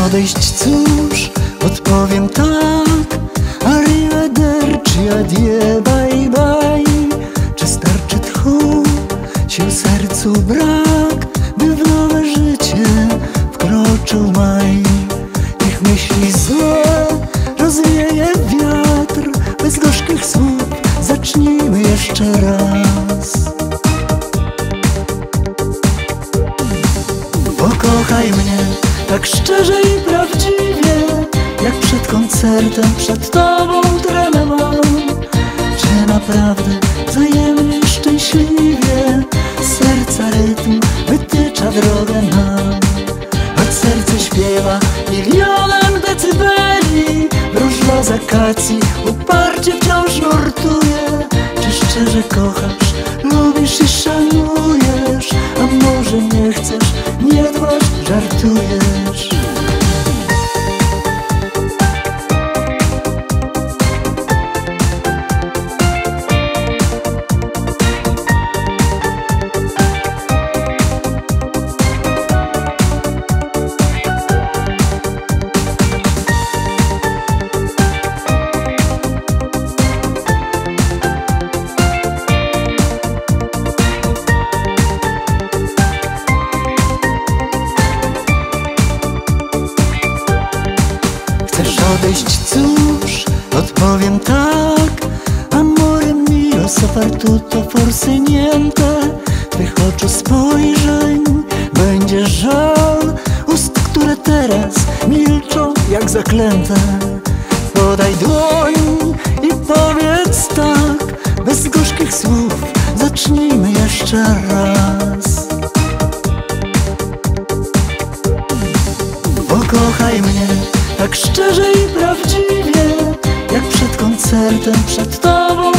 odejść, cóż, odpowiem tak. Arrivederci, adieu, bye bye. Czy starczy tchu, sił sercu brak, by w nowe życie wkroczył maj? Niech myśli złe rozwieje wiatr, bez gorzkich słów zacznijmy jeszcze raz. Pokochaj mnie tak szczerze i prawdziwie, jak przed koncertem przed tobą tremę mam. Czy naprawdę wzajemnie i szczęśliwie serca rytm wytycza drogę nam? Choć serce śpiewa milionem decybeli, wróżba z akacji uparcie wciąż nurtuje. Czy szczerze kochasz, lubisz i szanujesz? A może nie chcesz, nie dbasz, żartujesz? Chcesz odejść, cóż, odpowiem tak. Amore mio, soprattutto forse niente. Twych oczu spojrzeń będzie żal, ust, które teraz milczą jak zaklęte. Podaj dłoń i powiedz tak, bez gorzkich słów zacznijmy jeszcze raz. Pokochaj mnie tak szczerze i prawdziwie, jak przed koncertem przed tobą